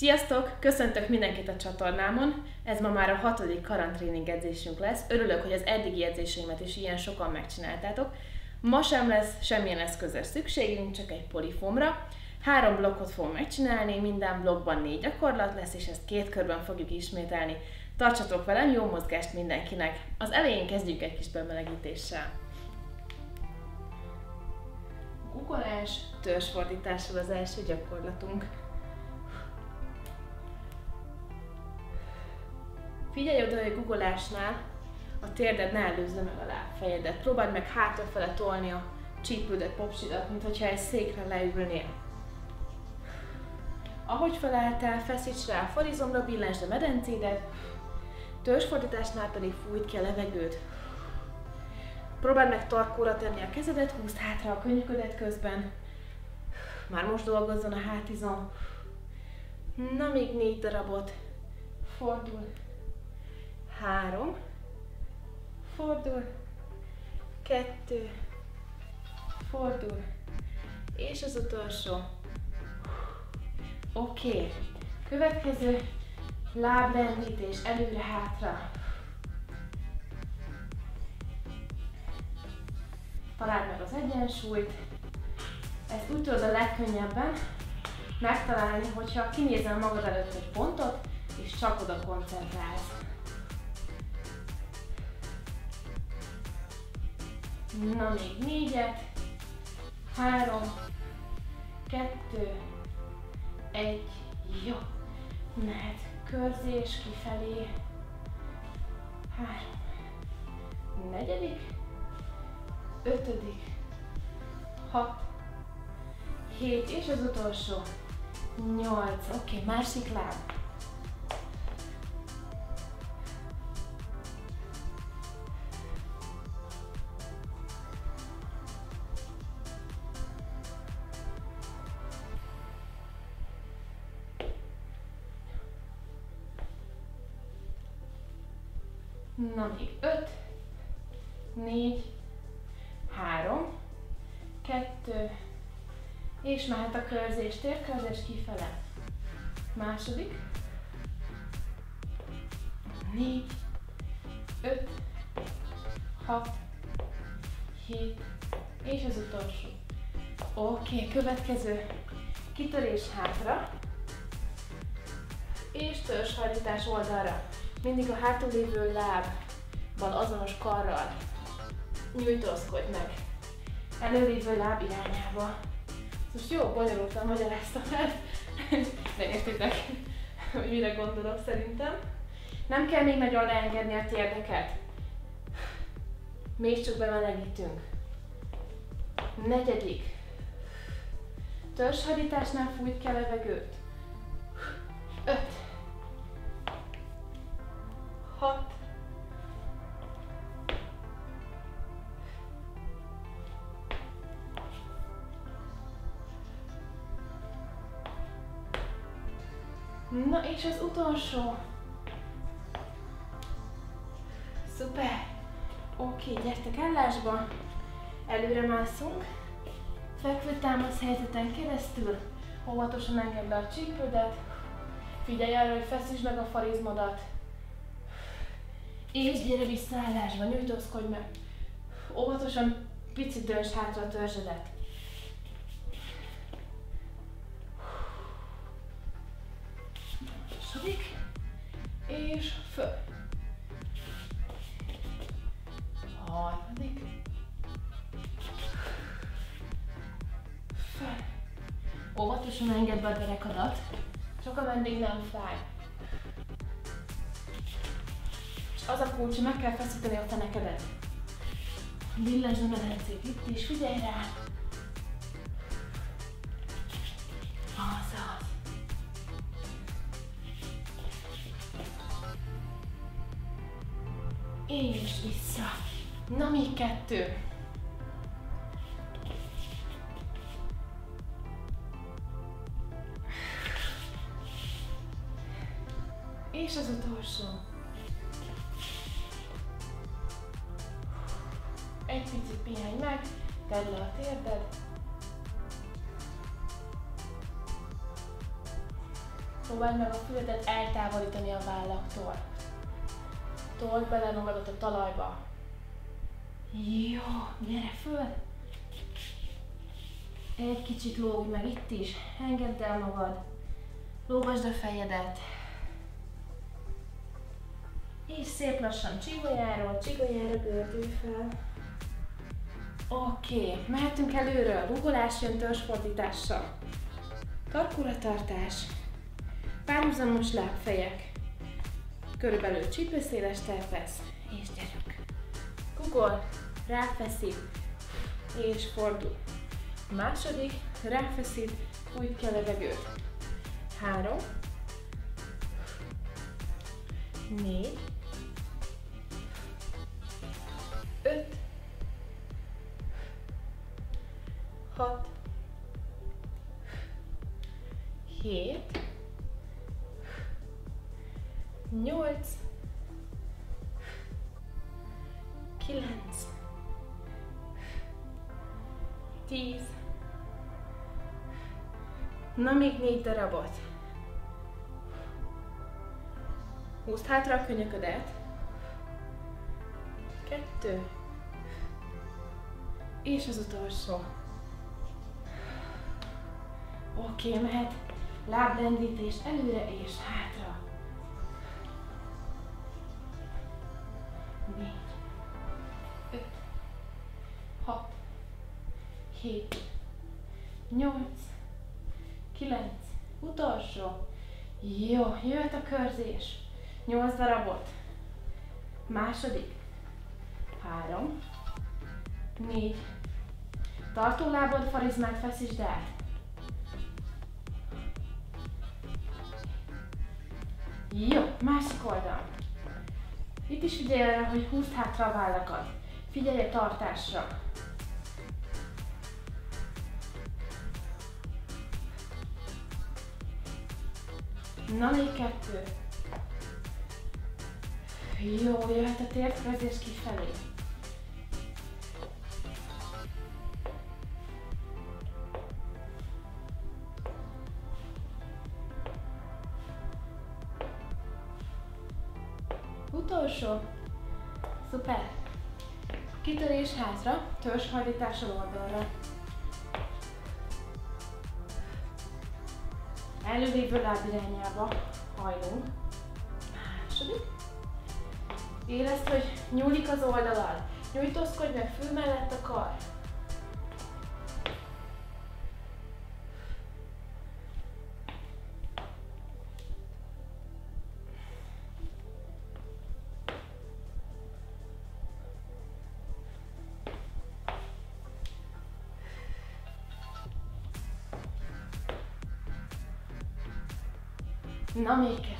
Sziasztok! Köszöntök mindenkit a csatornámon. Ez ma már a 6. karantréning edzésünk lesz. Örülök, hogy az eddigi edzéseimet is ilyen sokan megcsináltátok. Ma sem lesz semmilyen eszközre szükségünk, csak egy polifomra. 3 blokkot fogom megcsinálni, minden blokkban 4 gyakorlat lesz, és ezt 2 körben fogjuk ismételni. Tartsatok velem, jó mozgást mindenkinek! Az elején kezdjük egy kis bemelegítéssel. Guggolás, törzsfordítással az első gyakorlatunk. Figyelj oda, hogy guggolásnál a térded ne előzze meg a lábfejedet. Próbáld meg hátrafele tolni a csípődet, popsidat, mintha egy székre leülnél. Ahogy felálltál, feszíts rá a farizomra, billensd a medencédet. Törzsfordításnál pedig fújt ki a levegőt. Próbáld meg tarkóra tenni a kezedet, húzd hátra a könyöködet közben. Már most dolgozzon a hátizom. Na, még 4 darabot. Fordul. 3. Fordul. 2. Fordul. És az utolsó. Oké. Következő láblendítés előre-hátra. Találd meg az egyensúlyt. Ezt úgy tudod a legkönnyebben megtalálni, hogyha kinézel magad előtt egy pontot, és csak oda koncentrálsz. Na, még 4-et. 3, 2, 1, jó. Mehet körzés kifelé. 3, 4, 5, 6, 7, és az utolsó 8. Oké, másik láb. Na, még 5, 4, 3, 2, és mehet a körzés, térkörzés kifele. Második. 4, 5, 6, 7, és az utolsó. Oké, következő kitörés hátra, és törzshajlítás oldalra. Mindig a hátul lévő lábbal azonos karral nyújtózkodj meg. Előlévő láb irányába. Most jó, bonyolultan magyaráztam el, de értitek, hogy mire gondolok szerintem. Nem kell még nagyon leengedni a térdeket. Még csak bemelegítünk. 4. Törzshajlításnál fújt ki a levegőt. 5. 6. 7. Na, és az utolsó. Szuper! Oké, gyertek állásba. Előre mászunk. Fekvő támasz helyzeten keresztül. Óvatosan engedd le a csípődet. Figyelj arra, hogy feszítsd meg a farizmodat. És gyere vissza állásba, nyújtózkodj meg. Óvatosan picit dönts hátra a törzsedet. Második. És föl. 3. Föl. Óvatosan engedd be a derekadat, csak ameddig nem fáj. És az a kulcs, hogy meg kell feszíteni a fenekedet. Billensd a medencét itt, és figyelj rá! Azaz! És vissza. Na, még 2. És az utolsó. Egy picit pihenj meg, tedd le a térded. próbáld meg a füledet eltávolítani a vállaktól. Told bele magadat a talajba. Jó, gyere föl! Egy kicsit lógj meg itt is, engedd el magad. Lógasd a fejedet. És szép lassan csigolyára gördülj fel. Oké, mehetünk előről. Rugolás jön törzsfordítással. Tarkóratartás. Párhuzamos lábfejek. Körülbelül csípőszéles terpesz. És gyerünk. Gugol, ráfeszít. És fordul. Második, ráfeszít, fújt ki a levegőt. 3, 4, 5, 6, 7, 8, 9, 10. Na még 4 darabot. Húzd hátra a könyöködet. 2. És az utolsó. Oké, mehet láblendítés előre és hátra. 4, 5, 6, 7, 8, 9, utolsó. Jó, jöhet a körzés. 8 darabot. Második. 3, 4. Tartólábad, farizmát feszítsd el. Jó, másik oldal. Itt is figyelj arra, hogy húzd hátra a vállakat. Figyelj a tartásra. Na, még 2. Jó, jöhet a térközés kifelé. Utolsó. Szuper. Kitörés hátra, törzshajlítással oldalra. Előlévő láb irányába hajlunk. Második. Érezd, hogy nyúlik az oldalad. Nyújtózkodj meg fül mellett a kar. Na, még 2.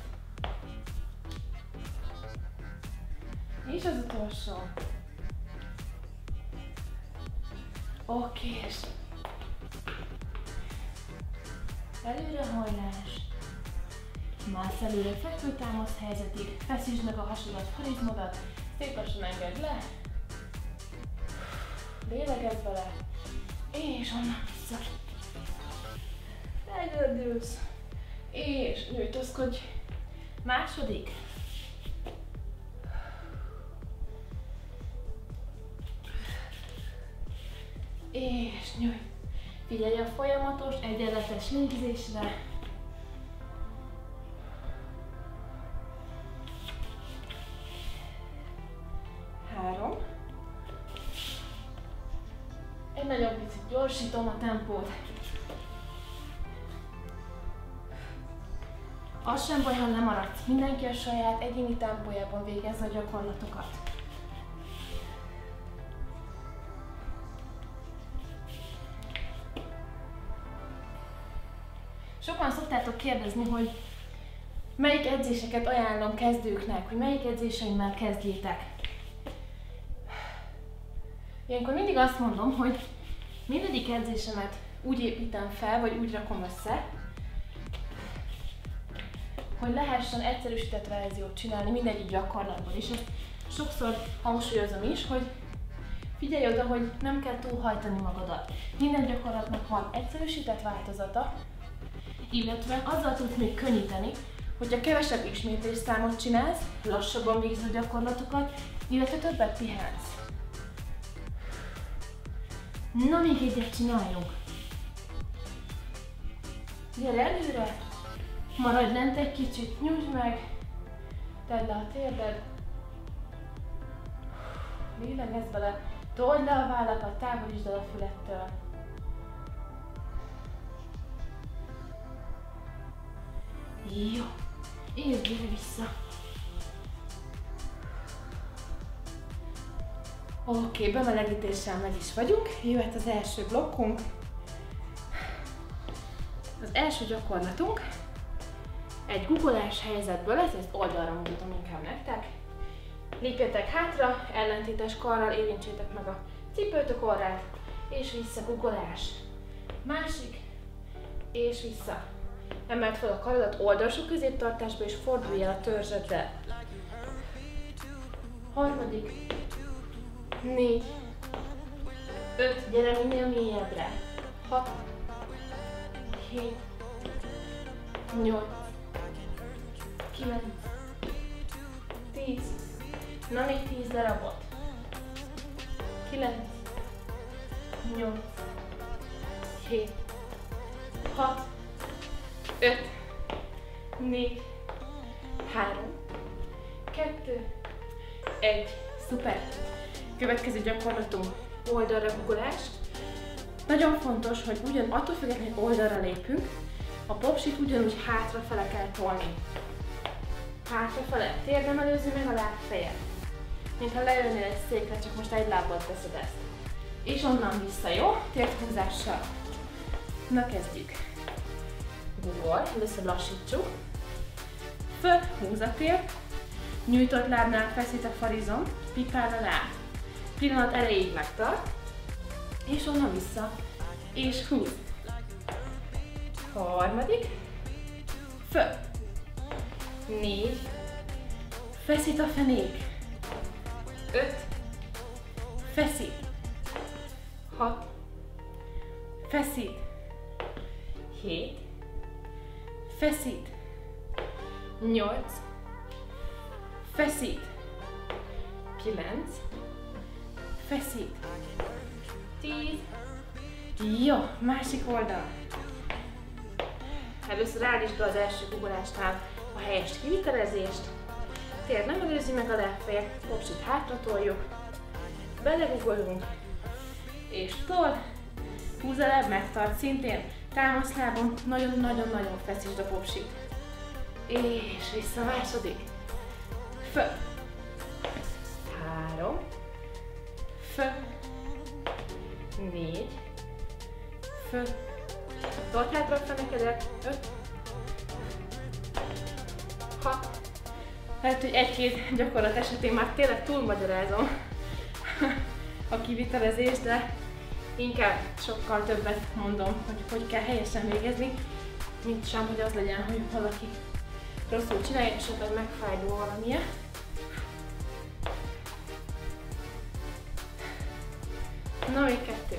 És az utolsó. Okés. Előrehajlás. Mász előre fekvőtámasz helyzetig. Feszítsd meg a hasadat, farizmodat. Szép lassan engedd le. Lélegezz bele. És onnan vissza. Megördülsz. És nyújtózkodj. Második. És nyújt. Figyelj a folyamatos, egyenletes légzésre. Három. Egy nagyon picit gyorsítom a tempót. Az sem baj, ha lemaradsz. Mindenki a saját egyéni tempójában végezze a gyakorlatokat. Sokan szoktátok kérdezni, hogy melyik edzéseket ajánlom kezdőknek, hogy melyik edzéseimmel kezdjétek. Ilyenkor mindig azt mondom, hogy mindegyik edzésemet úgy építem fel, vagy úgy rakom össze, hogy lehessen egyszerűsített verziót csinálni mindegyik gyakorlatban. És ezt sokszor hangsúlyozom is, hogy figyelj oda, hogy nem kell túlhajtani magadat. Minden gyakorlatnak van egyszerűsített változata, illetve azzal tudsz még könnyíteni, hogyha kevesebb ismétlésszámot csinálsz, lassabban végzed gyakorlatokat, illetve többet pihensz. Na, még egyet csináljunk. Gyere előre, maradj lent egy kicsit, nyújtsd meg, tedd le a térded, lélegezz bele, told le a vállakat, távolítsd el a fülettől. Jó, és gyere vissza. Oké, bemelegítéssel meg is vagyunk, jöhet az első blokkunk. Az első gyakorlatunk egy guggolás helyzetből lesz, ezt oldalra mutatom inkább nektek. Lépjetek hátra, ellentétes karral érintsétek meg a cipőtök orrát, és vissza guggolás. Másik, és vissza. Emeld fel a karodat oldalsó középtartásba, és fordulj el a törzsöddel. Harmadik, 4, 5, gyere minél mélyebbre. 6, 7, 8, 9, 10, na még 10 darabot. 9, 8, 7, 6, 5, 4, 3, 2, 1, szuper! Következő gyakorlatunk oldalra guggolás. Nagyon fontos, hogy attól függetlenül, hogy oldalra lépünk, a popsit ugyanúgy hátrafele kell tolni. Hátrafele, tér nem előzi meg a lábfejet. Mintha leülnél egy székre, csak most egy lábbal teszed ezt. És onnan vissza, jó? Térthúzással. Na kezdjük. Guggol, először lassítsuk. Föl, húz a tért. Nyújtott lábnál feszít a farizom, pipál a láb. Pillanat erejéig megtart, és onnan vissza, és húz. Harmadik, föl. 4, feszít a fenék. 5, feszít. 6, feszít. 7, feszít. 8, feszít. 9, feszít. 10. Jó, másik oldal. Először állítsd be az első guggolásnál a helyes kivitelezést. Tér nem előzi meg a lábfejet, popsit hátra toljuk. Beleguggolunk. És tol. Húz a láb, megtart szintén. Támasz lábon, nagyon-nagyon-nagyon feszítsd a popsit. És vissza, második. Föl. 3. Föl. 4. Föl. Told hátra a fenekedet. 5. 6. Lehet, hogy egy-két gyakorlat esetén már tényleg túlmagyarázom a kivitelezést, de inkább sokkal többet mondom, hogy kell helyesen végezni, mint sem, hogy az legyen, hogy valaki rosszul csinálja, és esetleg megfájdul valamilyen. Na, még 2.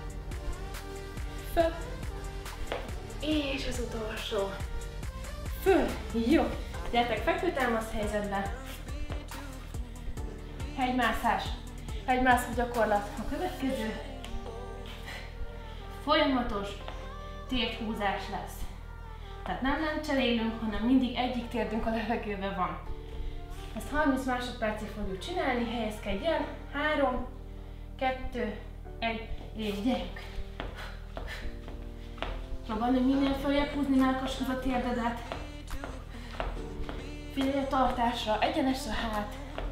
Föl. És az utolsó. Föl. Jó. Gyertek fekvőtámasz helyzetbe. Hegymászás. Hegymászó gyakorlat. A következő folyamatos térthúzás lesz. Tehát nem cserélünk, hanem mindig egyik térdünk a levegőben van. Ezt 30 másodpercig fogjuk csinálni, helyezkedj el. 3, 2, 1, és gyerünk! Próbálj meg minél följebb húzni mellkashoz a térdedet. Figyelj a tartásra, egyenes a hát.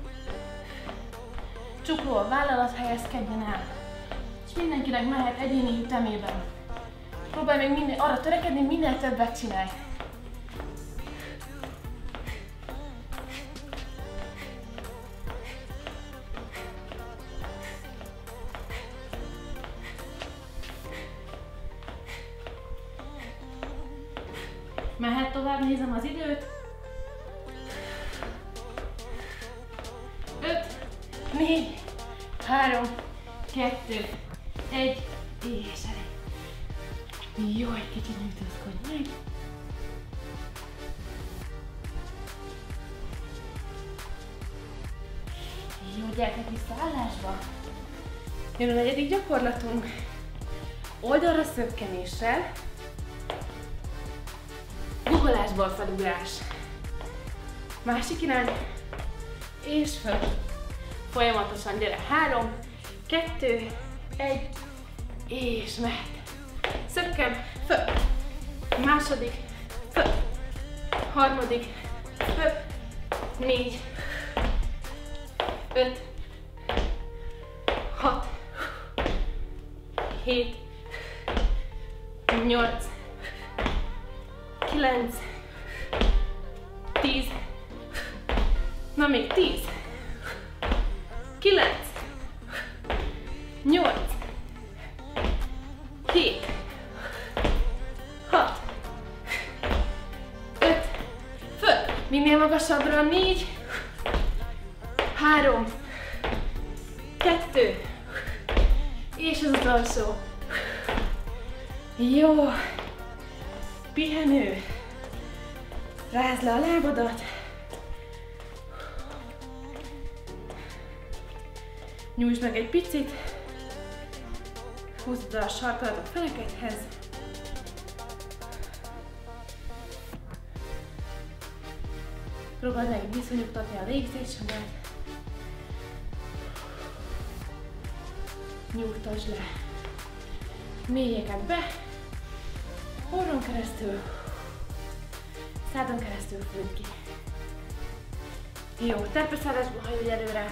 Csukló a vállalat, helyezkedjen el. És mindenkinek mehet egyéni ütemében. Próbálj meg arra törekedni, minél többet csinálj. Mehet tovább, nézem az időt. 5, 4, 3, 2, 1, és elég. Jó, egy kicsit nyújtózkodj meg. gyertek vissza állásba. Jön a negyedik gyakorlatunk. Oldalra szökkenéssel. Guggolásból felugrás. Másik irány. És föl. Folyamatosan gyere. 3, 2, 1. És mehet. Szökkem. Föl. Második. Föl. Harmadik. Föl. 4. 5. 6. 7. 8. 9. 10. Na még 10. 9. 8. 7. 6. 5. Föl. Minél magasabbra. 4. 3. 2. És az utolsó. Jó. Pihenő. Rázd le a lábadat. Nyújtsd meg egy picit. Húzd a sarkadat a fenekedhez. Próbáld meg visszanyugtatni a légzésedet. Nyugtasd le. Mélyeket be. Orron keresztül. Szádon keresztül fújt ki. Jó, terpeszállásból hajolj előre.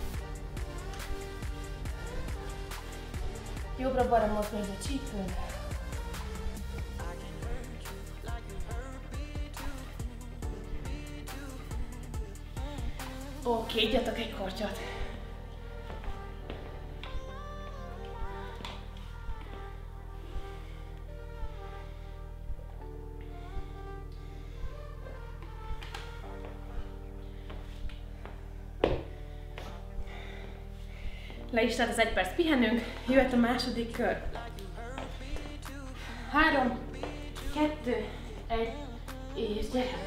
Jobbra-balra mozdulj a csípőn. Oké, igyatok egy kortyot. Le is telt az 1 perc pihenünk, jöhet a második kör. 3, 2, 1, és gyere!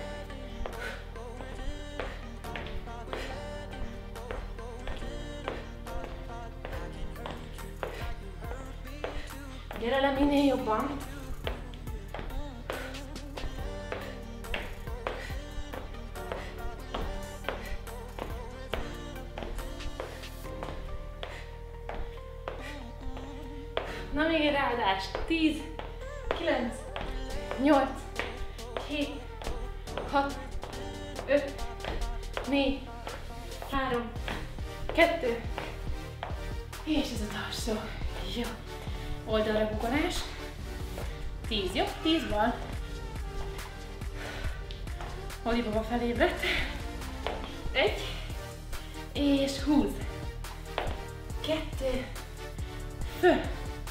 Gyere le minél jobban! Na még egy ráadás. 10, 9, 8, 7, 6, 5, 4, 3, 2, és ez utolsó. Jó. Oldalra guggolás. 10 jobb, 10 bal. Oli baba felébredt. 1, és 20. 2, föl.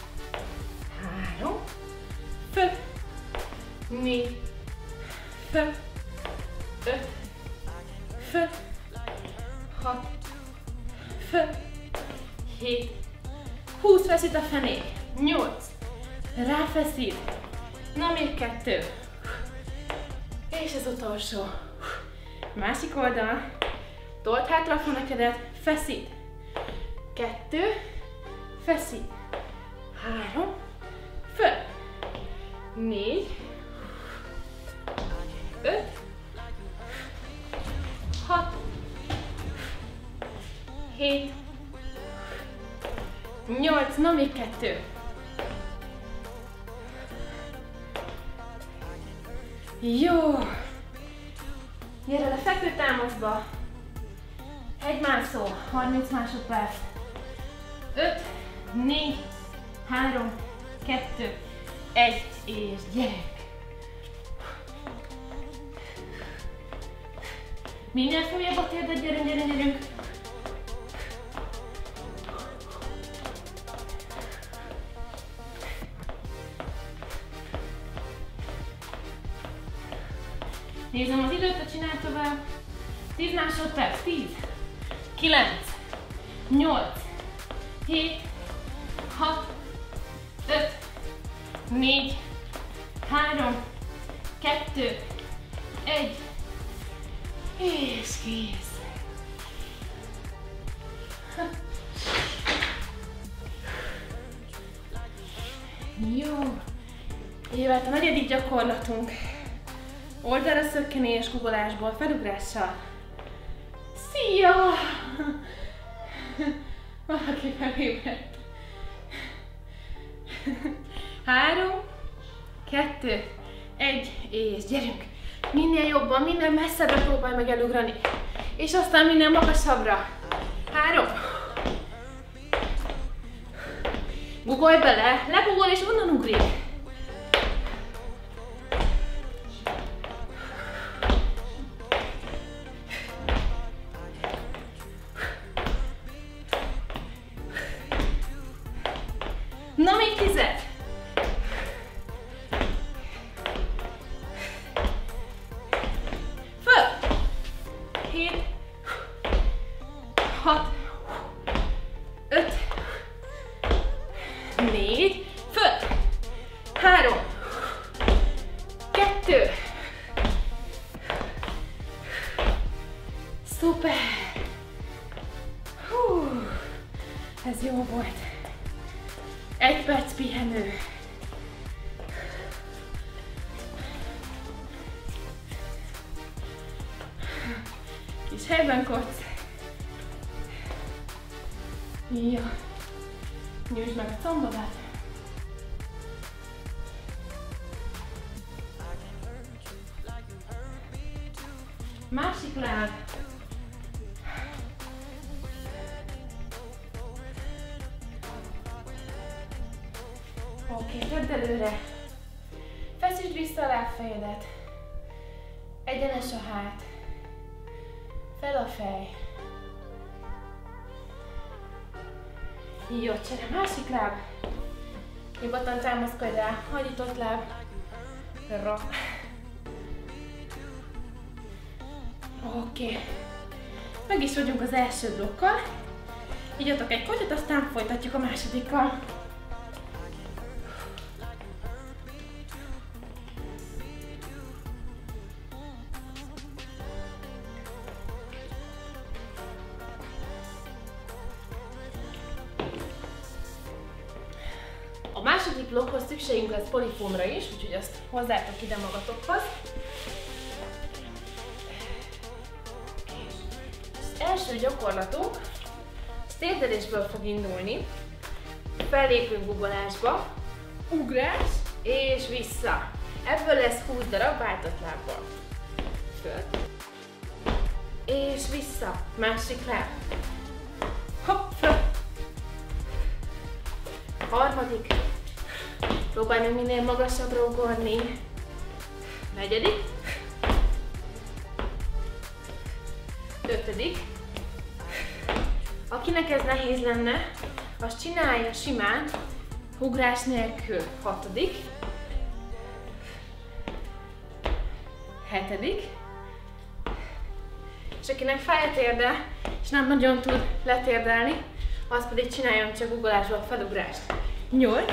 3, föl. 4, föl. 5, föl. 6, föl. 7, 20, feszít a fenék. 8, ráfeszít. Na még 2. És az utolsó. Másik oldal. Told hátra a fenekedet, feszít. 2, feszít. 3, föl. 4, 5, 6, 7, 8, na még 2. Jó. Gyere le fekvőtámaszba. Hegymászó, 30 másodperc. 5, 4, 3, 2, 1, és gyerek. Mindjárt följebb a térdet, gyerünk, gyerünk, gyerünk. Nézem az időt, hogy csinálj tovább. 10 másodperc, 10, 9, 8, 7, 6, 5, 4, 3, 2, 1, és kész. Jöhet a negyedik gyakorlatunk. Oldalra szökkenés guggolásból felugrással. Szia! Valaki felébredt. 3, 2, 1, és gyerünk! Minél jobban, minél messzebbre próbálj meg elugrani. És aztán minél magasabbra. 3. Guggolj bele, leguggol és onnan ugrik. Na, még 10. Föl! 7, 6, 5, 4, föl! 3, 2, szuper! Hú, ez jó volt. 1 perc pihenő. Kis helyben kodsz. Ja. Nyújtsd meg a combodat. Másik láb. Oké, tedd előre. Feszítsd vissza a lábfejedet. Egyenes a hát. Fel a fej. Jó, csere, másik láb. Nyugodtan támaszkodj rá. Hajlított láb. Oké. Meg is vagyunk az első blokkal. Így adok egy kocsit, aztán folytatjuk a másodikkal. A második blokkhoz szükségünk lesz polifómra is, úgyhogy azt hozzátok ide magatokhoz. Az első gyakorlatunk térdelésből fog indulni. Fellépünk guggolásba, ugrás és vissza. Ebből lesz 20 darab váltott lábbal. Föl. És vissza. Másik láb. Hopp, föl. Harmadik. Próbálj meg minél magasabbra ugorni. Negyedik. 5. Akinek ez nehéz lenne, az csinálja simán, ugrás nélkül. 6. 7. És akinek fáj a térde, és nem nagyon tud letérdelni, az pedig csináljon csak guggolásból felugrást. 8.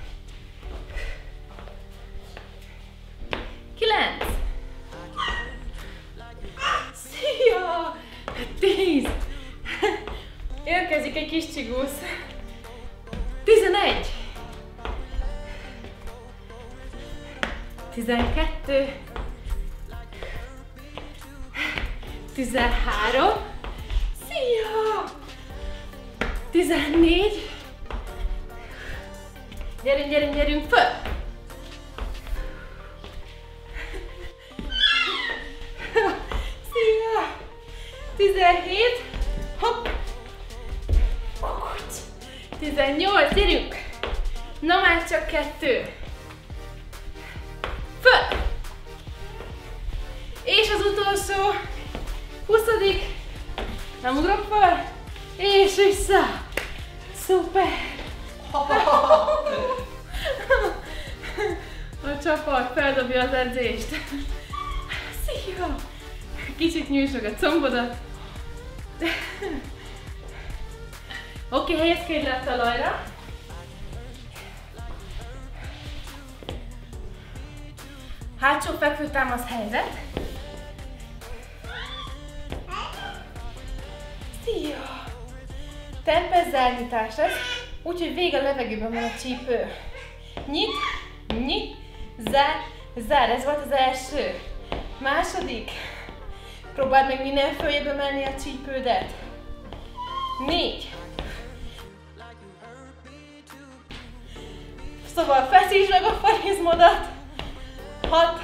9. Szia! 10. Érkezik egy kis csigusz. 11. 12. 13. Szia! 14. Gyerünk, gyerünk, gyerünk föl! Szia! 17. Hopp! 18. Gyerünk! Na már csak 2. Föl! És az utolsó. 20. Nem ugrok föl. És vissza. Szuper! A csapat feldobja az edzést. Szia! Kicsit nyújtsd meg a combodat. Oké, helyezkedj le a talajra. Hátsó fekvőtámasz helyzet. Szia! Tempes zárnyitás lesz, úgyhogy végig a levegőben van a csípő. Nyit, nyit, Zár, ez volt az első. Második. Próbáld meg minél följebb emelni a csípődet. 4. Szóval feszítsd meg a farizmodat. 6.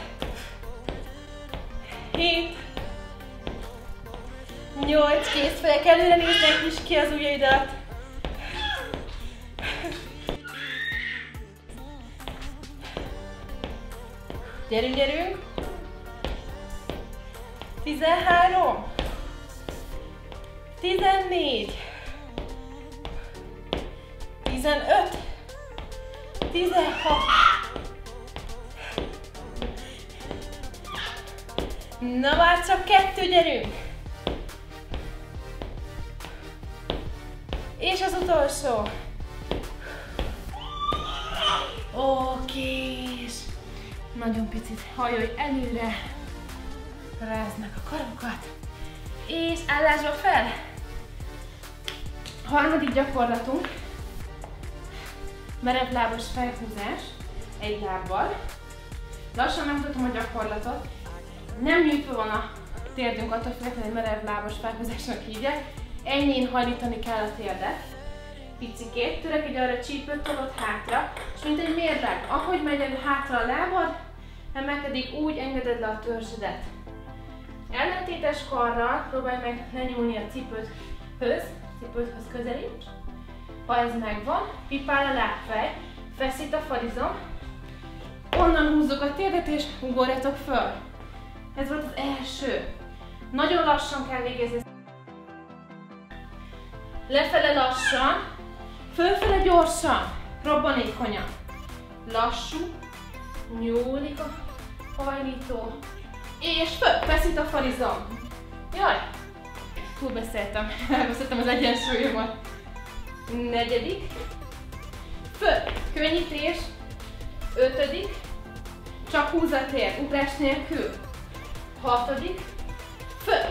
7. 8. Kézfejek előre néznek, nyisd ki az ujjaidat. 13. 13. 14. 15. 16. Na már csak 2, gyerünk! És az utolsó. Okés. Nagyon picit hajolj előre. Rázd meg a karokat. És állásba fel. Harmadik gyakorlatunk. Merevlábas felhúzás. Egy lábbal. Lassan megmutatom a gyakorlatot. Nem nyújtva van a térdünk, attól függetlenül merevlábas felhúzásnak hívják. Ennyien hajlítani kell a térdet. Picikét, törekedj arra, csípőt tolod hátra, és mint egy mérleg, ahogy megy hátra a lábad, emelkedik, úgy engeded le a törzsedet. Ellentétes karral próbálj meg lenyúlni a cipődhöz közelíts. Ha ez megvan, pipál a lábfej, feszít a farizom, onnan húzzuk a térdet és ugorjatok föl. Ez volt az első. Nagyon lassan kell végezni. Lefele lassan, fölfele gyorsan, robbanékonyan. Lassú, nyúlik a hajlító, és föl, feszít a farizom. Jaj, túlbeszéltem, elvesztettem az egyensúlyomat. 4. Föl, könnyítés. 5. Csak húz a tér, ugrás nélkül. 6. Föl.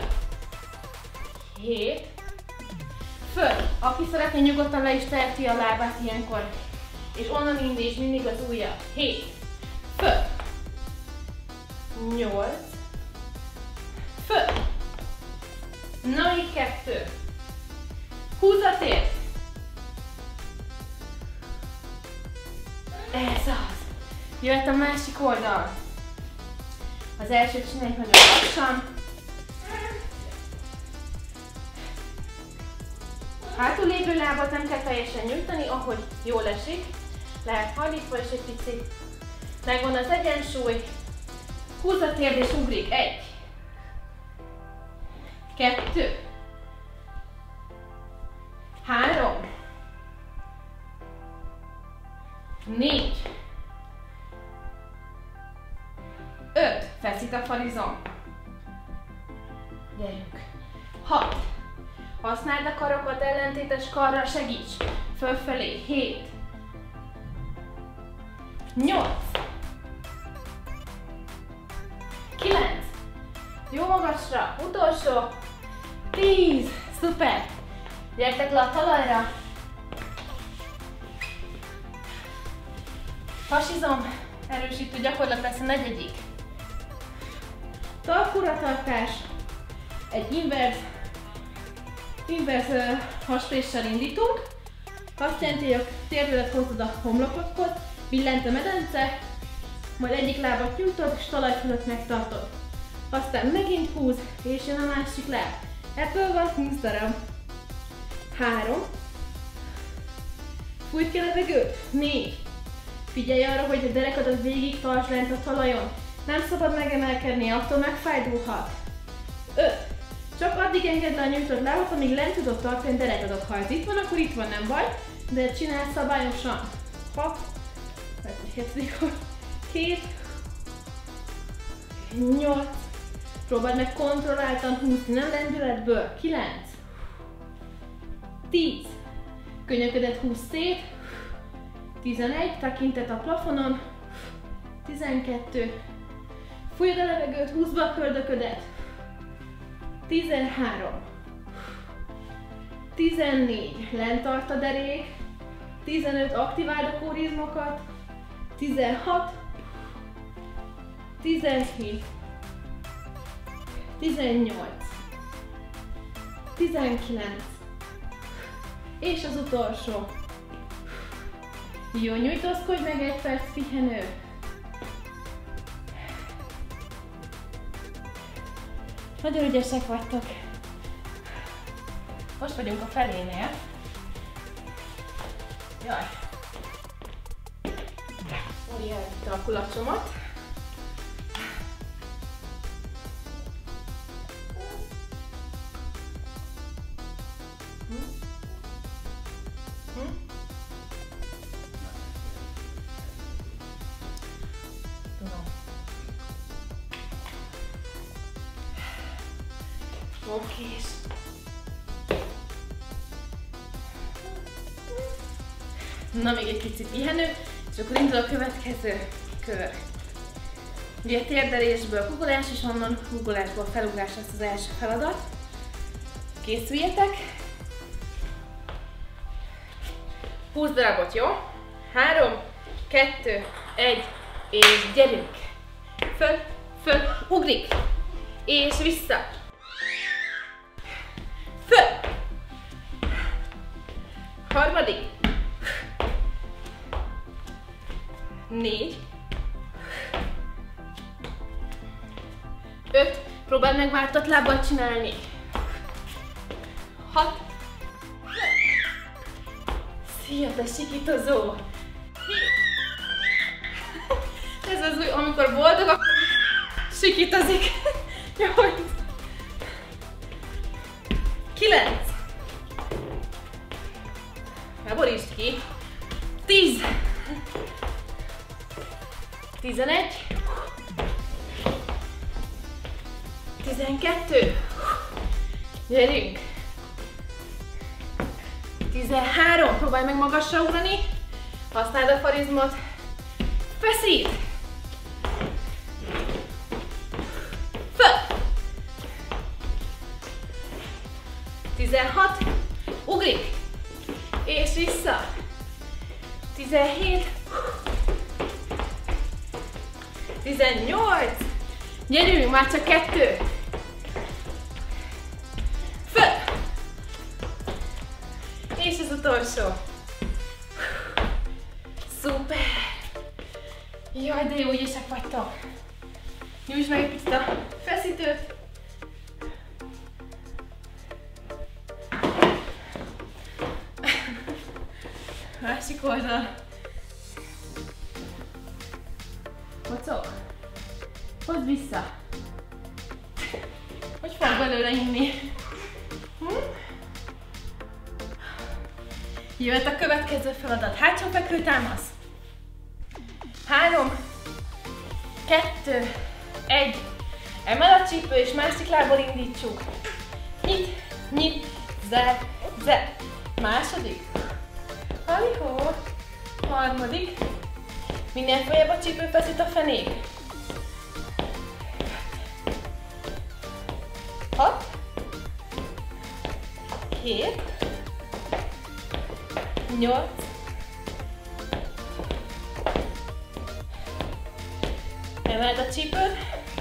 7. Föl. Aki szeretné, nyugodtan le is teheti a lábát ilyenkor. És onnan indíts mindig az ujja. 7. Föl. 8. Föl. Na, így 2. Húzz a tért. Ez az. Jöhet a másik oldal. Az elsőt csináljuk nagyon lassan. Hátul lévő lábat nem kell teljesen nyújtani, ahogy jól esik. Lehet hajlítva is egy picit. Megvan az egyensúly. Húzz a térd és ugrik. 1. 2. 3. 4. 5. Feszít a farizom. Gyerünk. 6. Használd a karokat, ellentétes karral segíts. Fölfelé. 7. 8. 9. Jó magasra. Utolsó. 10. Szuper. Gyertek le a talajra. Hasizom. Erősítő gyakorlat lesz a 4. Talpuratartás. Egy inverse haspréssel indítunk. Azt jelenti, hogy a térdedet hozod a homlokodhoz, billent a medence, majd egyik lábat nyújtod, és talaj fölött megtartod. Aztán megint húz, és jön a másik láb. Ebből van 20 darab. 3. Fújt ki a levegőt. 4. Figyelj arra, hogy a derekadat végig tartsd lent a talajon. Nem szabad megemelkedni, attól megfájdulhat. 5. Csak addig engedd le a nyújtott lábat, amíg lent tudod tartani a derekadat. Ha ez itt van, akkor itt van, nem baj, de csinálj szabályosan. 6. 7. 8. Próbáld meg kontrolláltan húzni, nem lendületből. 9. 10. Könyöködet húzz szét. 11. Tekintet a plafonon. 12. Fújj a levegőt, húzd be a köldöködet. 13. 14. Lent tart a derék. 15. Aktiváld a kórizmokat. 16. 17, 18, 19, és az utolsó. Jó, nyújtózkodj meg, 1 perc pihenő. Nagyon ügyesek vagytok. Most vagyunk a felénél. Jaj. Orientálta a kulacsomat. Okés. Na, még egy kicsit pihenő, és akkor indul a következő kör. Ugye térdelésből guggolás, és onnan guggolásból felugrás lesz az első feladat. Készüljetek. 20 darabot, jó? 3, 2, 1, és gyerünk! Föl, föl, ugrik! És vissza! Föl! Harmadik. 4. 5. Próbáld meg váltott lábbal csinálni. 6. Szia, te sikítozó! 7. Ez az új, amikor boldog, akkor sikítozik. Jaj! 9. Ne borítsd ki. 10. 11. 12. Gyerünk. 13. Próbálj meg magasra ugrani. Használd a farizmot. Feszít. Föl. 16. Ugrik. És vissza. 17. 18. Gyerünk, már csak 2. Föl. És az utolsó. Szuper. Jaj, de jó ügyesek vagytok. Nyújtsd meg egy picit a feszítőt. Másik oldal. Kocog. Hozd vissza. Hogy fog belőle inni? Jöhet a következő feladat. Hátsó fekvő támasz. 3, 2, 1. Emel a csípő és másik lábbal indítsuk. Nyit, nyit, zár, zár. Második. Halihó. Harmadik. Minél följebb a csípő feszít a fenék. 6. 7. 8. 9. Emeld a csípőt.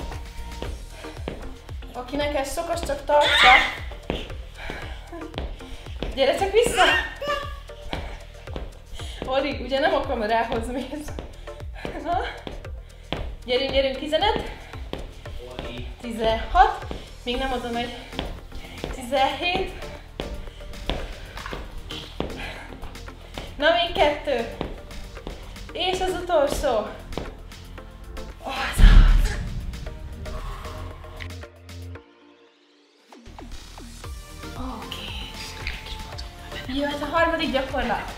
Akinek ez sok, az csak tartsa. Gyere csak vissza! Ori, ugye nem a kamerához mész. Na. Gyerünk, gyerünk, 15. 16. Még nem adom egy. 17. Na, még 2. És az utolsó. Oké. Jöhet a harmadik gyakorlat.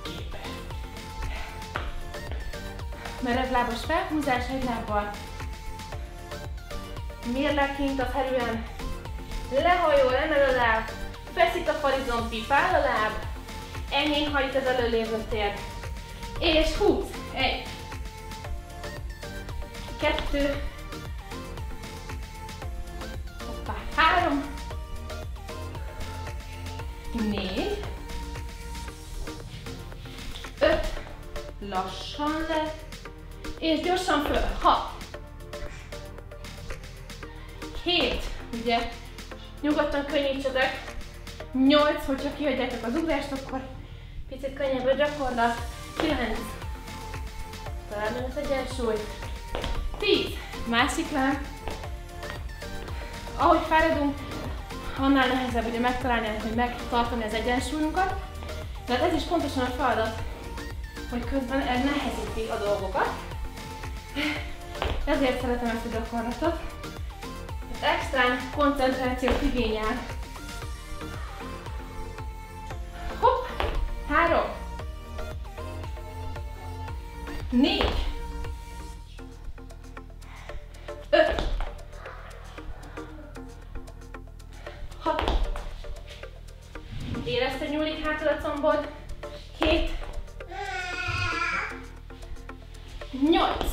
Merev lábas felhúzás egy lábbal. Mérlegként a felülön. Lehajol, emel a láb. Feszít a farizom, pipál a láb. Enyhén hajt az előlévő tér. És húz. 1. 2. Hoppá. 3. 4. 5. Lassan le. És gyorsan föl. 6. 7, ugye, nyugodtan könnyítsetek. 8, hogyha kihagyjátok az ugrást, akkor picit könnyebb a gyakorlat. 9, találni az egyensúly. 10, másik láb. Ahogy fáradunk, annál nehezebb ugye megtalálni, hogy megtartani az egyensúlyunkat. De ez is pontosan a feladat, hogy közben ez nehezíti a dolgokat. Ezért szeretem ezt a gyakorlatot. Ez extrán koncentrációt igényel. Hopp! 3, 4, 5, 6. Érezd, hogy nyúlik hátul a combod. 7, 8.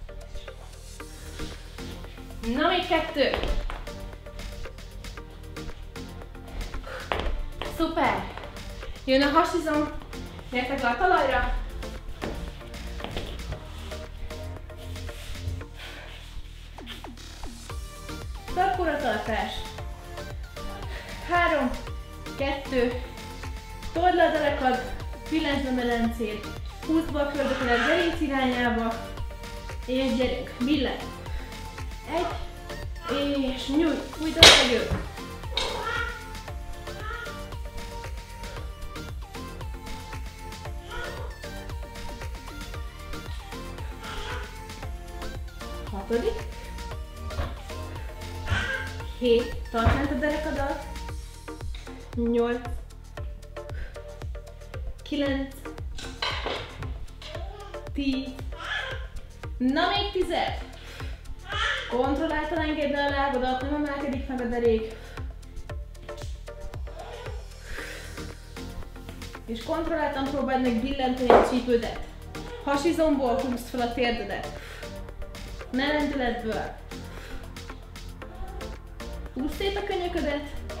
Na, még 2. Szuper! Jön a hasizom, gyertek le a talajra. Torkóra tartás. 3, 2, told le a derekad, billensd a medencét, húzd be a köldöködet gerinc irányába, és gyerünk, billen. 1, és nyújj, fújd a levegőt. Hatodik. 7, tartsd lent a derekadat. 8, 9, 10, na még 10. Kontrolláltan engedd el a lábadat, nem emelkedik meg a derék. És kontrolláltan próbáld meg billenteni a csípődet. Hasizomból húzd fel a térdedet. Ne lendületből. Húzd szét a könyöködet.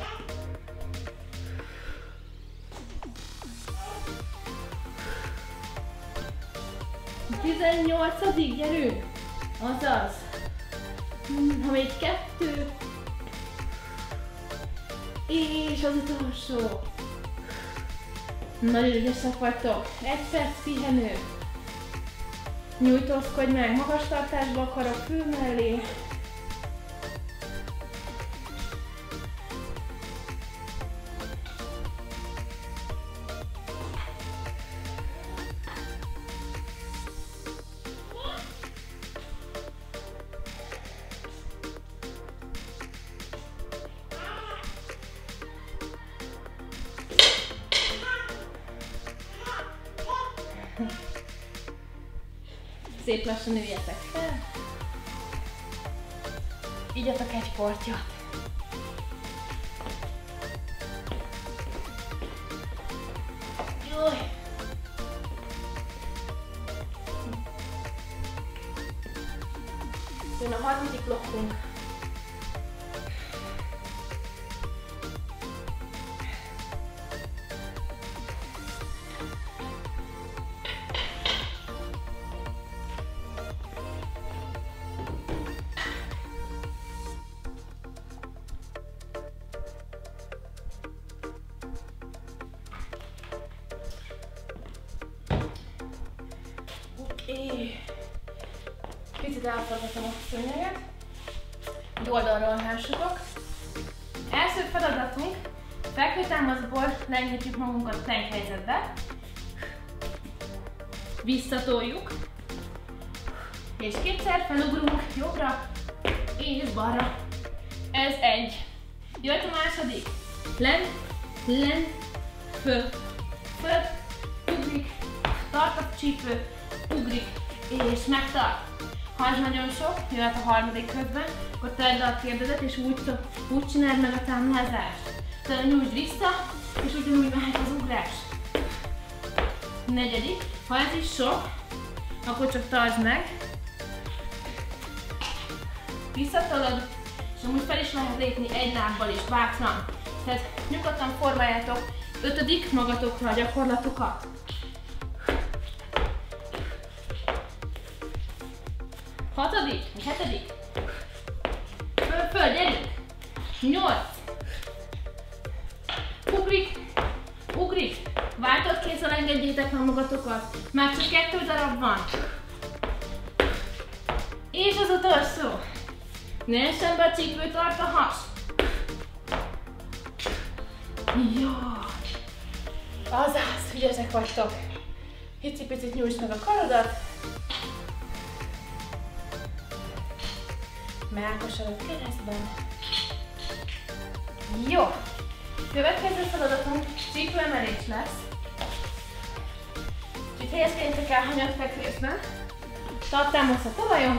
18-ig gyerünk. Azaz. Ha még 2. És az utolsó. Nagyon ügyesek vagytok. 1 perc pihenő. Nyújtózkodj meg, magas tartásba akarok fül mellé. Szép lassan üljetek fel. Igyatok egy portyot. Jaj! Jön a harmadik blokkunk. Picit elforgatom a szőnyeget, egy oldalról hássatok. Első feladatunk, fekvőtámaszból lenghetjük magunkat plank helyzetbe. Visszatoljuk, és kétszer felugrunk jobbra és balra. Ez 1. Jöhet a második. Lent, lent, föl, föl, ugrik, tart a csípő, ugrik, és megtart. Ha ez nagyon sok, jöhet a harmadik közben, akkor tedd le a térdedet, és úgy csináld meg a támlázást. Tehát nyújtsd vissza, és ugyanúgy mehet az ugrás. Negyedik, ha ez is sok, akkor csak tartsd meg. Visszatolod, és amúgy fel is lehet lépni egy lábbal is, bátran. Tehát nyugodtan formáljátok 5. magatokra a gyakorlatokat. 6. 7. Föl, gyerünk! 8. Ugrik. Ugrik. Váltott kézzel engedjétek meg magatokat. Már csak 2 darab van. És az utolsó. Ne essen be a csípő, tart a has. Jó. Azaz, ügyesek vagytok. Hicipicit nyújtsd meg a karodat. Mellkas előtt keresztben. Jó. Következő feladatunk csípőemelés lesz. Úgyhogy helyezkedjetek el hanyagfekvésben. Tart támasz a talajon.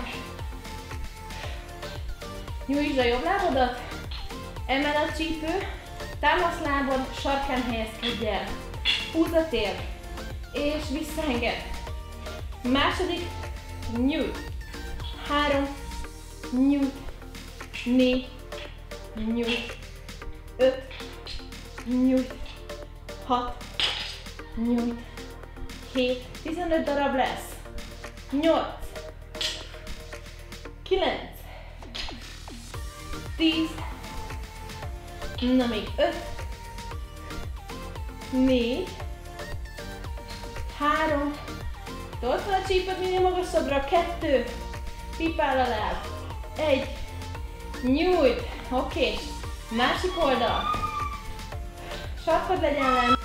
Nyújtsd a jobb lábodat. Emel a csípő. Támasz lábad, sarkán helyezkedj el. Húzd a tér. És visszaenged. Második. Nyújt. 3. Nyújt. 4. Nyújt. 5. Nyújt. 6. Nyújt. 7. 15 darab lesz. 8. 9. 10. Na még 5. 4. 3. Told fel a csípőt minél magasabbra. 2. Pipál a láb. 1. Nyújt. Oké. Másik oldal. Sarkod legyen lenn.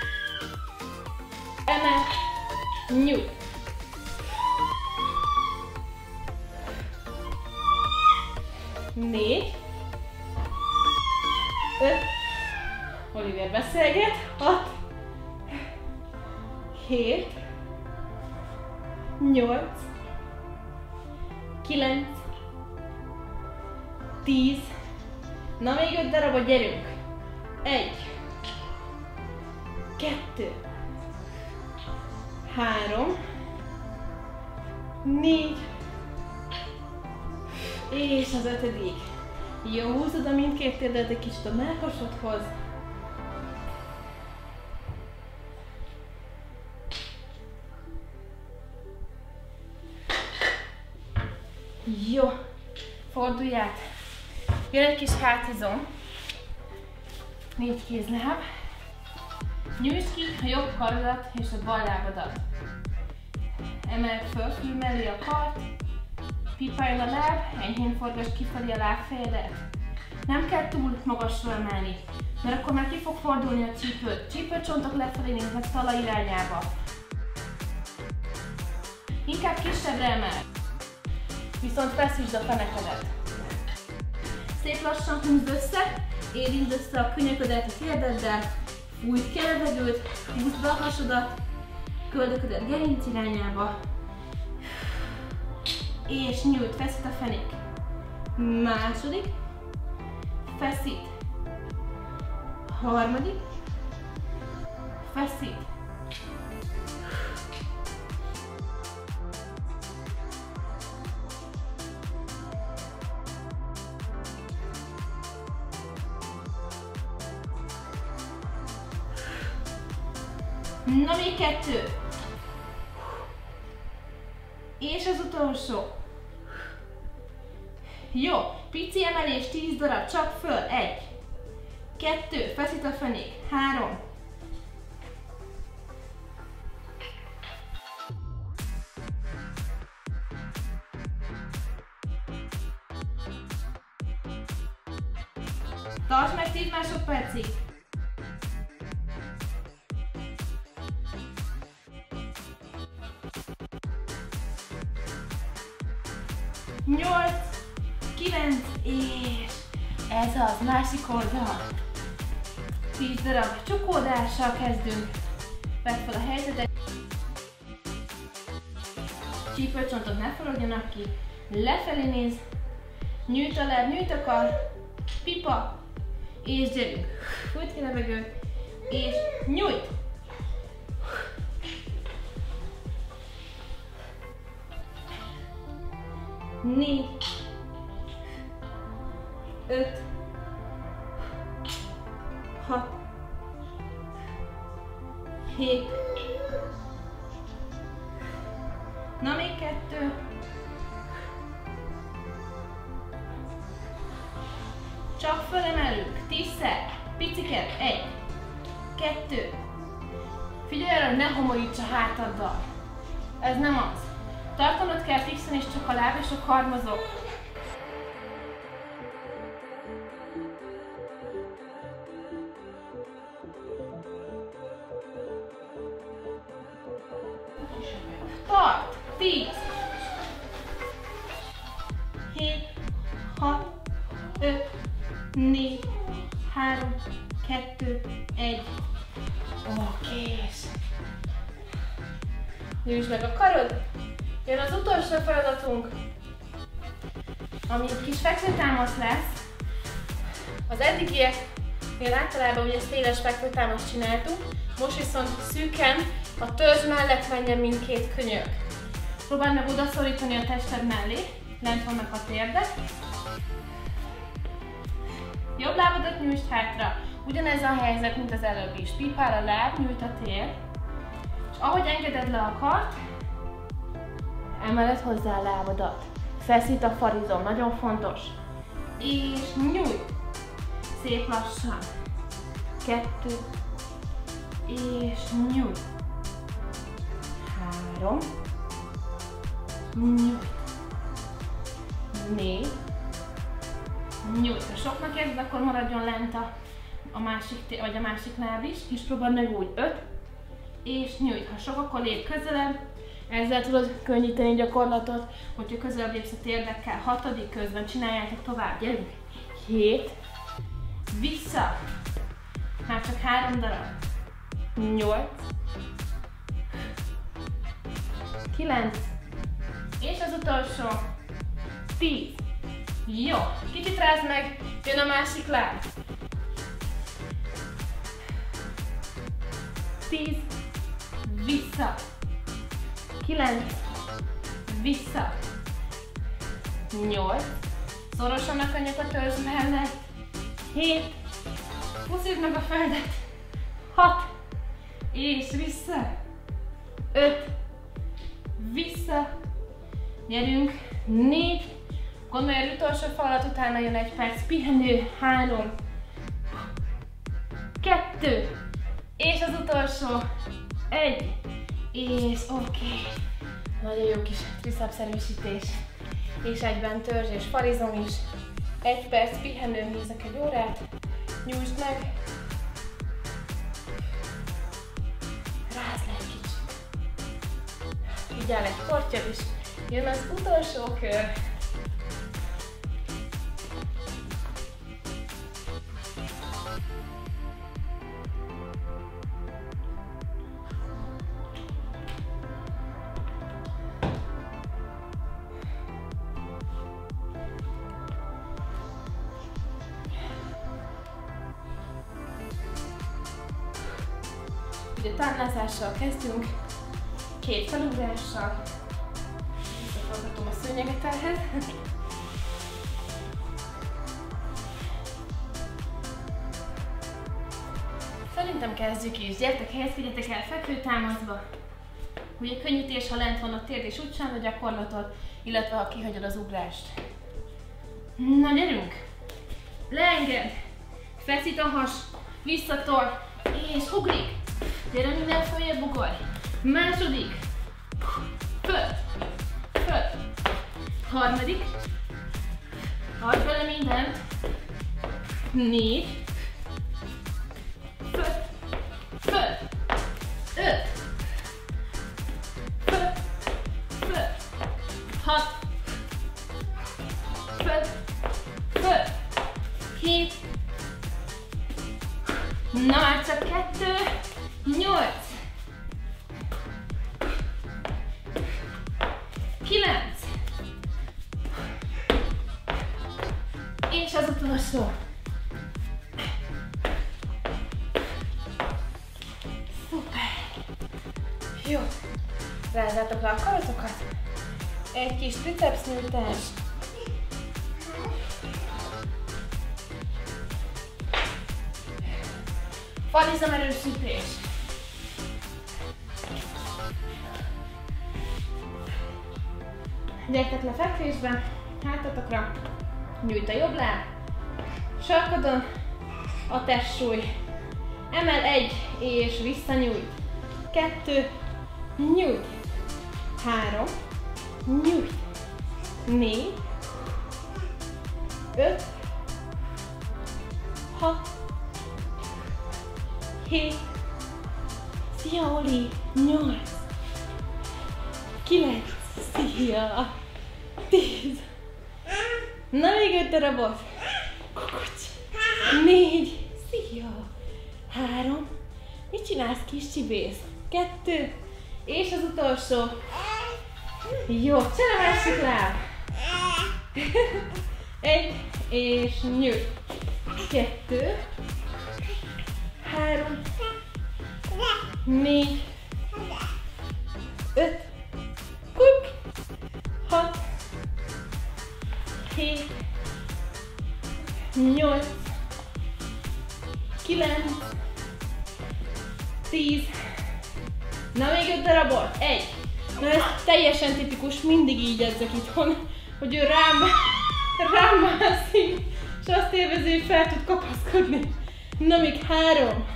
Emel. Nyújt. 4. 5. Oliver beszélget. 6. 7. 8. 9. 10. Na még 5 darabot, gyerünk. 1. 2. 3. 4. És az 5. Jó, húzod a mindkét térdet egy kicsit a mellkasodhoz. Jó, fordulj át. Jön egy kis hátizom. 4 kézláb. Nyújtsd ki a jobb karodat és a bal lábadat. Emeld föl, fül mellé a kart. Pipálj a láb, enyhén forgass kifelé a lábfejedet. Nem kell túl magasra emelni, mert akkor már ki fog fordulni a csípőt. Csípőcsontok lefelé néznek talaj irányába. Inkább kisebbre emel. Viszont feszítsd a fenekedet. Szép lassan húzd össze, érintsd össze a könyöködet a térdeddel, fújt ki a levegőt, húzd be a hasodat, köldöködet gerinc irányába, és nyújt, feszít a fenék. Második, feszít. Harmadik, feszít. Na még 2. És az utolsó. Jó, pici emelés, 10 darab, csak föl. 1. 2, feszít a fenék. 3. 'Tartsd meg 10 másodpercig. 8, 9, és ez az másik oldal. 10 darab csukódással kezdünk. Vedd fel a helyzetet. Csípőcsontok ne forogjanak ki. Lefelé néz. Nyújt a láb, nyújt a kar. Pipa. És gyerünk. Fújt ki levegőt. És nyújt. Négy. 5. 6. 7. Na még 2. Csak fölemelünk. 10-szer. Piciket. 1, 2. Figyelj arra, hogy ne homolíts a hátaddal. Ez nem az. Tartanod kell fixen, és csak a láb és a kar mozog. Tart! 10, 7, 6, 5, 4, 3, 2, 1. Kész! Nyújtsd meg a karod. Jön az utolsó feladatunk, ami egy kis fekvőtámasz lesz. Az eddigieknél általában ugye széles fekvőtámaszt csináltunk, most viszont szűken a törzs mellett menjen mindkét könyök. Próbáld meg odaszorítani a tested mellé, lent vannak a térdek. Jobb lábadat nyújtsd hátra. Ugyanez a helyzet, mint az előbb is. Pipál a láb, nyújt a tér. És ahogy engeded le a kart, emeled hozzá a lábadat. Feszít a farizom, nagyon fontos. És nyújt. Szép lassan. 2. És nyújt. 3. Nyújt. 4. Nyújt. Ha soknak érzed, akkor maradjon lent a másik, vagy a másik láb is, és próbáld meg úgy. 5. És nyújt. Ha sok, akkor lép közelebb. Ezzel tudod könnyíteni a gyakorlatot, hogyha közelebb lépsz a térdekkel. 6. közben csináljátok tovább. Gyerünk! 7. Vissza. Már csak 3 darab. 8. 9. És az utolsó. 10. Jó. Kicsit rázd meg, jön a másik láb. 10. Vissza. 9. Vissza. 8. Szorosan a könnyek a törzs mellett. 7. Puszítsd meg a földet. 6. És vissza. 5. Vissza. Gyerünk. 4. Gondolj, az utolsó feladat, utána jön 1 perc pihenő. 3. 2. És az utolsó. 1. És oké. Nagyon jó kis tricepszerűsítés. És egyben törzs és farizom is. 1 perc pihenő, nézek 1 órát. Nyújtsd meg. Rázd le egy kicsit. Vigyál egy kortyot is. Jön az utolsó kör. Ugye tánlázással kezdünk, 2 felugrással. Visszaforgatom a szőnyeget ehhez. Szerintem kezdjük is. Gyertek, helyezkedjetek el fekvőtámaszba. Ugye könnyítés, ha lent van a térd és úgy sem a gyakorlatot, illetve ha kihagyod az ugrást. Na gyerünk! Leenged! Feszít a has, visszatol, és ugrik! Gyere, minden följebb ugorj! Második! Föl! Föl! Harmadik! Adj bele mindent! 4! Föl! Föl! 5! Föl! Föl! 6! Föl! Föl! 7! Na már csak 2! 8! 9! És az utolsó. Szuper! Jó! Rázzátok le a karotokat. Egy kis triceps nyújtás. Farizom erősítés. Gyertek le fekvésbe, hátratokra, nyújt a jobb láb, Sarkadon a testsúly. Emel 1 és visszanyújt. 2, nyújt. 3, nyújt. 4, 5, 6, 7, szia Oli, 8, 9, szia, 10, na még 5 darabot, kukucs, 4, szia, 3, mit csinálsz kis csibész, 2, és az utolsó, jó, csere másik láb, 1, és nyújt, 2, 3, 4, 5, 6, 7, 8, 9, 10, na még 5 darabot, 1. Na ez teljesen tipikus, mindig így edzek itthon, hogy ő rám mászik, és azt élvezi, hogy fel tud kapaszkodni. Na még 3,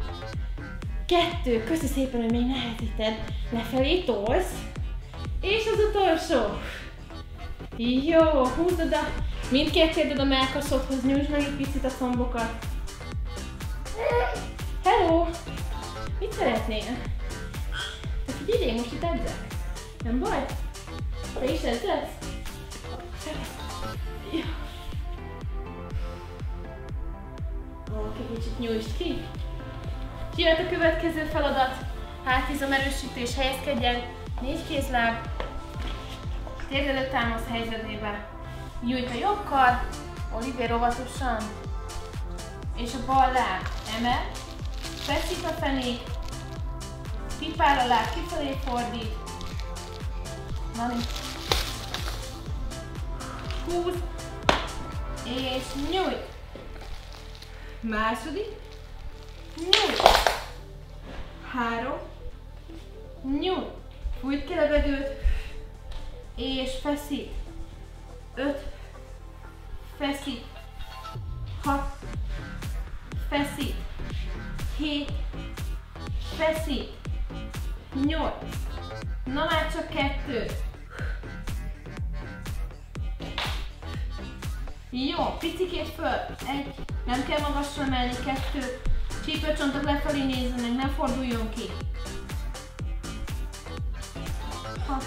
2, köszi szépen, hogy még nehezíted, lefelé tolsz, és az utolsó. Jó, húzd a mindkét térded a mellkasodhoz, nyújtsd meg egy picit a combokat. Hello! Mit szeretnél? Te figyelj, én most itt edzek. Nem baj? Te is edzetsz? Jó. Oké, kicsit nyújtsd ki. Jöhet a következő feladat. Hátizom erősítés, helyezkedjen. 4 kézláb. Térdedet támasz helyzetébe. Nyújt a jobb kar. Olivér óvatosan. És a bal láb emel. Feszít a fenék. Pipál a láb, kifelé fordít. Nani. Húz. És nyújt. Második. Nyújt. 3. Nyújt. Fújt ki levegőt. És feszít. 5. Feszít. 6. Feszít. 7. Feszít. 8. Na már csak 2. Jó, picikét föl. 1. Nem kell magasra emelni. 2. Csípőcsontok lefelé nézzenek, ne forduljon ki. 6.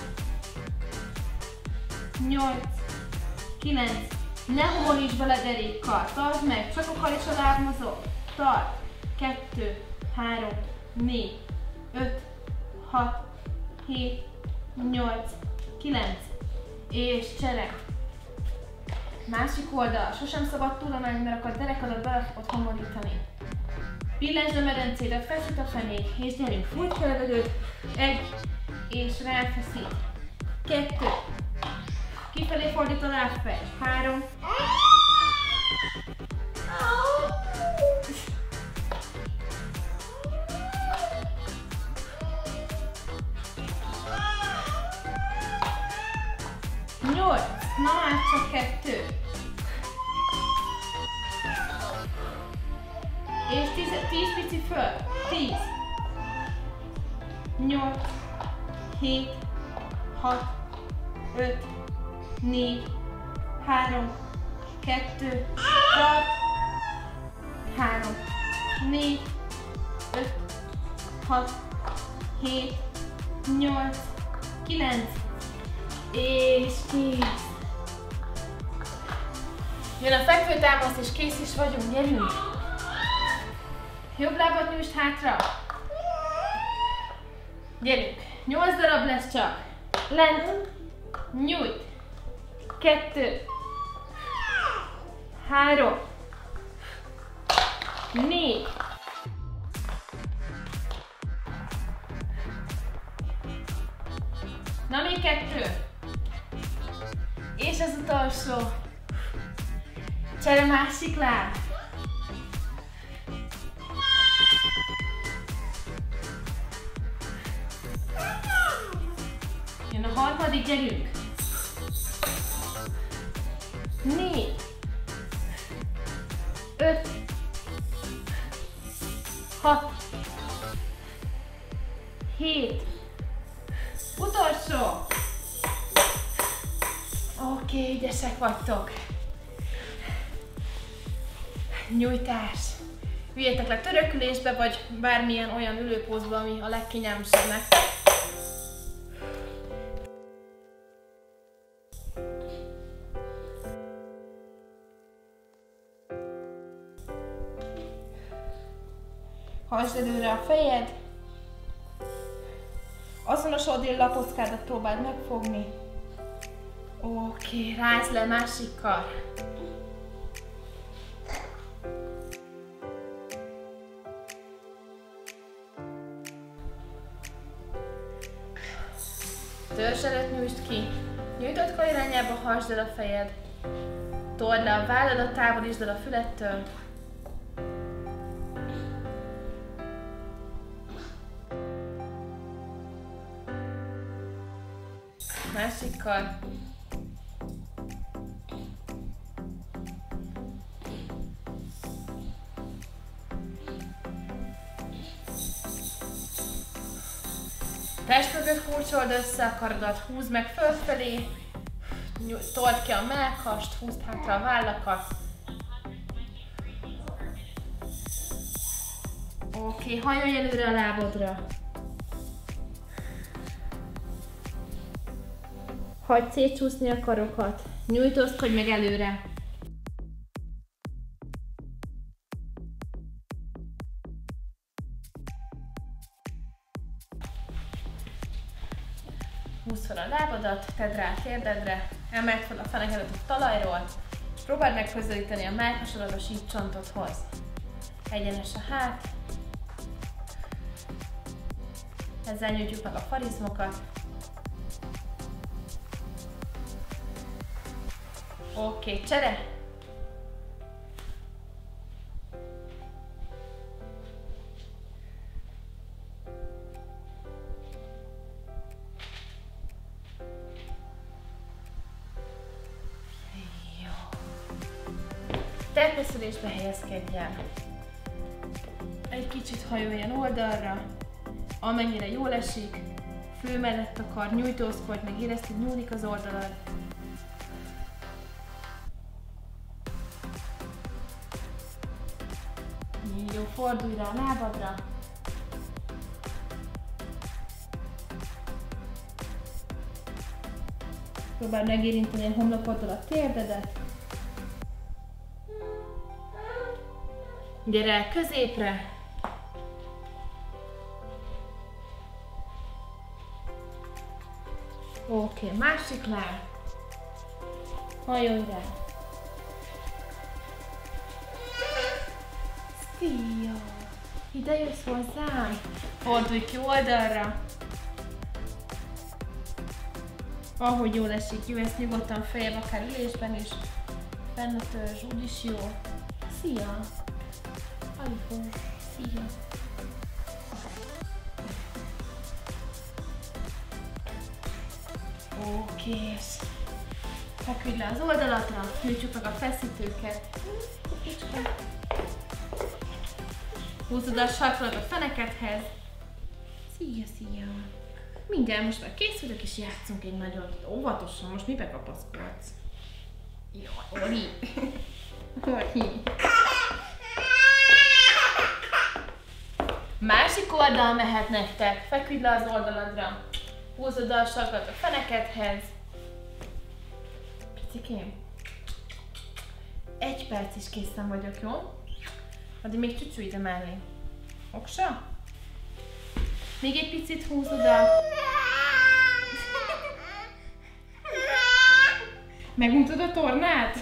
8. 9. Ne homolítsd bele derékkal. Tartsd meg, csak a kar és a láb mozog. Tart. 2, 3, 4, 5, 6, 7, 8, 9. És csere. Másik oldal. Sosem szabad túlemelni, mert akkor a derekadat bele fogod homolítani. Billensd a medencédet, feszít a fenék, és gyerünk, fújt ki a levegőt. 1, és ráfeszít. 2, kifelé fordít a lábfej. 3, 8, na már csak 2. És 10 pici föl. 10. 8, 7, 6, 5, 4, 3, 2, tart. 3, 4, 5, 6, 7, 8, 9. És kész. Jön a fekvőtámasz, és kész is vagyunk, gyerünk! Jobb lábat nyújtsd hátra. Gyerünk! 8 darab lesz csak. Lent. Nyújt. 2. 3. 4. Na még 2. És az utolsó. Csere másik láb. Jön a harmadik, gyerünk. 4. 6, 7, utolsó. Oké, ügyesek vagytok. Nyújtás. Üljetek le törökülésbe, vagy bármilyen olyan ülőpózba, ami a legkényelmesebb nektek. Hajtsd előre a fejed. Azonos oldali lapockádat próbáld megfogni. Oké, rázd le másikkal. Törzs előtt nyújtsd ki. Nyújtott kar irányába hajtsd el a fejed. Told le a válladat, távolítsd el a fülettől. Másik kar. Test mögött kulcsold össze a karodat, húzd meg fölfelé, told ki a mellkast, húzd hátra a vállakat. Oké, hajolj előre a lábadra. Hagyd szétcsúszni a karokat, nyújtózkodj meg előre. Húzd fel a lábadat, tedd rá a térdedre, emeld fel a fenekedet a talajról, és próbáld meg közelíteni a mellkasodat a sípcsontodhoz. Egyenes a hát. Ezzel nyújtjuk meg a farizmokat. Oké, csere! Terpeszülésbe helyezkedj el. Egy kicsit hajoljon oldalra, amennyire jól esik. Fő mellett a kar, nyújtózkodj, meg érezd, hogy nyúlik az oldalad. Jó, fordulj rá a lábadra. Próbáld megérinteni a homlokoddal a térdedet. Gyere el középre. Oké, másik láb. Hajolj rá. Szia! Ide jössz hozzám? Fordulj ki oldalra. Ahogy jól esik, jó, ezt nyugodtan feljebb, akár ülésben is. Fenn a törzs, úgyis jó. Szia! Alifó, szia! Oké. Feküdj le az oldalatra, nyújtsuk meg a feszítőket. Húzod a sarkodat a fenekedhez. Szia, szia! Mindjárt most már készülök és játszunk egy nagyot. Óvatosan, most mibe kapaszkodsz? Jaj, Oli! Oli! Másik oldal mehet nektek. Feküdj le az oldaladra. Húzod a sarkodat a fenekedhez. Picikém. 1 perc is készen vagyok, jó? Addig még csücsű ide mellé. Oksa? Még egy picit húz oda. Meguntod a tornát?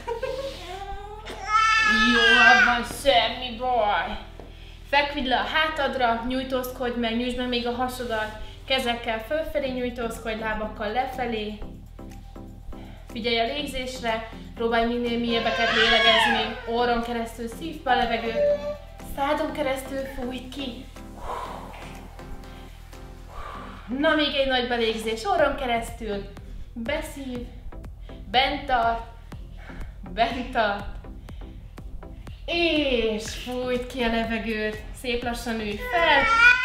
Jó, abban semmi baj. Feküdj le a hátadra, nyújtózkodj meg, nyújtsd meg még a hasodat. Kezekkel fölfelé nyújtózkodj, lábakkal lefelé. Figyelj a légzésre, próbálj minél mélyebbeket lélegezni. Orron keresztül szívd be a levegőt, szádon keresztül fújt ki. Na, még egy nagy belégzés, orron keresztül. Beszív, bent tart, És fújt ki a levegőt. Szép lassan ülj fel.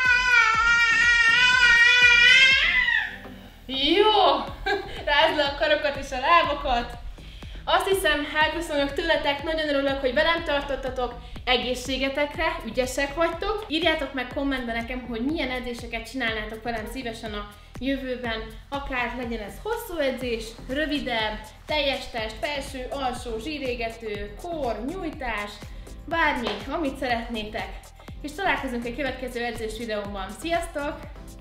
Jó! Rázd le a karokat és a lábakat. Azt hiszem, elköszönök tőletek, nagyon örülök, hogy velem tartottatok, egészségetekre, ügyesek vagytok. Írjátok meg kommentben nekem, hogy milyen edzéseket csinálnátok velem szívesen a jövőben, akár legyen ez hosszú edzés, rövidebb, teljes test, felső, alsó, zsírégető, kor, nyújtás, bármi, amit szeretnétek. És találkozunk egy következő edzés videóban. Sziasztok!